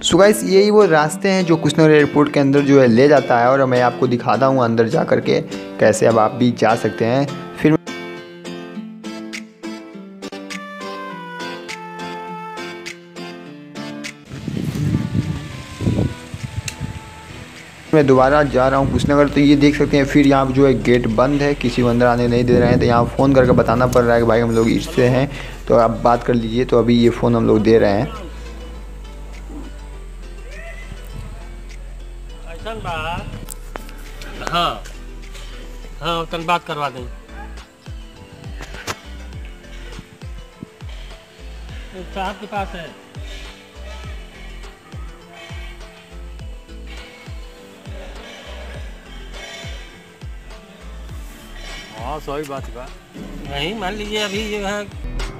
So guys यही वो रास्ते हैं जो कुशनगर एयरपोर्ट के अंदर जो है ले जाता है, और मैं आपको दिखाता हूँ अंदर जा कर के कैसे अब आप भी जा सकते हैं। फिर मैं दोबारा जा रहा हूँ कुशनगर, तो ये देख सकते हैं फिर यहाँ जो है गेट बंद है, किसी को अंदर आने नहीं दे रहे हैं। तो यहाँ फ़ोन करके बताना पड़ रहा है कि भाई हम लोग इससे हैं, तो आप बात कर लीजिए। तो अभी ये फ़ोन हम लोग दे रहे हैं। हाँ हाँ, तन बात करवा दें। साहब के पास है। हाँ सही बात है। नहीं मान लीजिए अभी जो है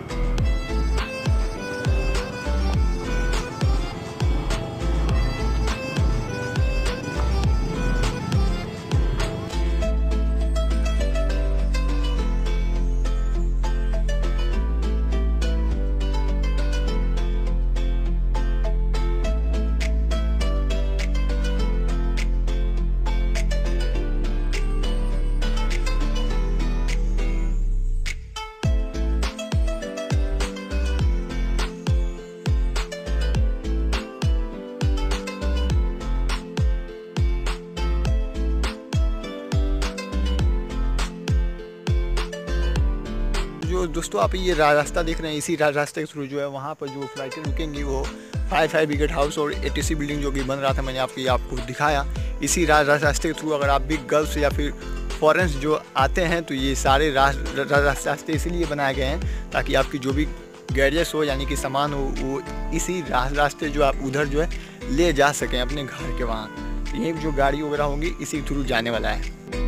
जो दोस्तों आप ये रास्ता देख रहे हैं, इसी रास्ते के थ्रू जो है वहाँ पर जो फ्लाइटें रुकेंगी वो फायर ब्रिगेड हाउस और एटीसी बिल्डिंग जो कि बन रहा था, मैंने आपको दिखाया। इसी रास्ते के थ्रू अगर आप भी गल्फ से या फिर फॉरेन्स जो आते हैं तो ये सारे रास्ते इसीलिए बनाए गए हैं ताकि आपकी जो भी गैजेट्स हो यानी कि सामान हो वो इसी रास्ते जो आप उधर जो है ले जा सकें अपने घर के वहाँ। यही जो गाड़ी वगैरह होंगी इसी के थ्रू जाने वाला है।